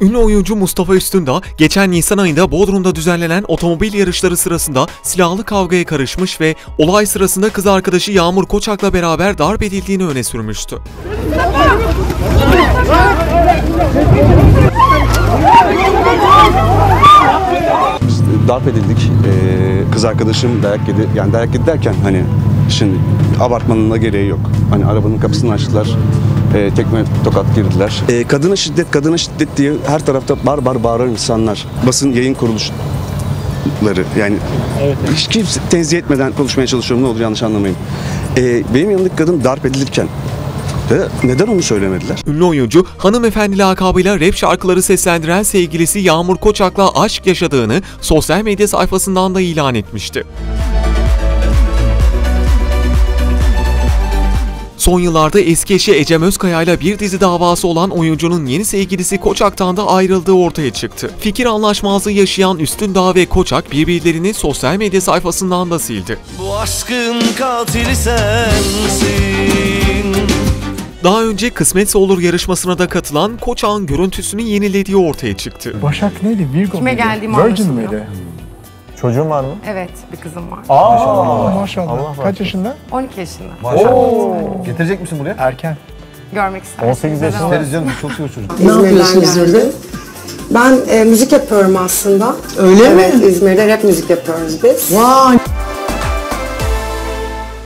Ünlü oyuncu Mustafa Üstündağ, geçen Nisan ayında Bodrum'da düzenlenen otomobil yarışları sırasında silahlı kavgaya karışmış ve olay sırasında kız arkadaşı Yağmur Koçak'la beraber darp edildiğini öne sürmüştü. Darp edildik. Kız arkadaşım dayak yedi. Yani dayak yedi derken hani şimdi abartmanın da gereği yok. Hani arabanın kapısını açtılar. Tekme tokat girdiler. Kadına şiddet diye her tarafta bağıran insanlar. Basın yayın kuruluşları yani evet. Hiç kimse tenzih etmeden konuşmaya çalışıyorum, ne olur yanlış anlamayın. Benim yanımdaki kadın darp edilirken neden onu söylemediler? Ünlü oyuncu, hanımefendi lakabıyla rap şarkıları seslendiren sevgilisi Yağmur Koçak'la aşk yaşadığını sosyal medya sayfasından da ilan etmişti. Son yıllarda eski eşi Ecem Özkaya ile bir dizi davası olan oyuncunun yeni sevgilisi Koçak'tan da ayrıldığı ortaya çıktı. Fikir anlaşmazlığı yaşayan Üstündağ ve Koçak birbirlerini sosyal medya sayfasından da sildi. Bu aşkın katili sensin. Daha önce Kısmetse Olur yarışmasına da katılan Koçak'ın görüntüsünü yenilediği ortaya çıktı. Başak neydi? Virgo Kime muydu? geldiğimi Virgin anlaşılıyor. miydi? Çocuğun var mı? Evet, bir kızım var. Maşallah. Allah Kaç yaşında? 12 yaşında. Maşallah. Getirecek misin buraya? Erken. Görmek isterim. 18 yaşında. İsteriz canım, çok seviyor çocuk. Ne yapıyorsun İzmir'de? Ben müzik yapıyorum aslında. Öyle mi? Evet, İzmir'de rap müzik yapıyoruz biz. Vay!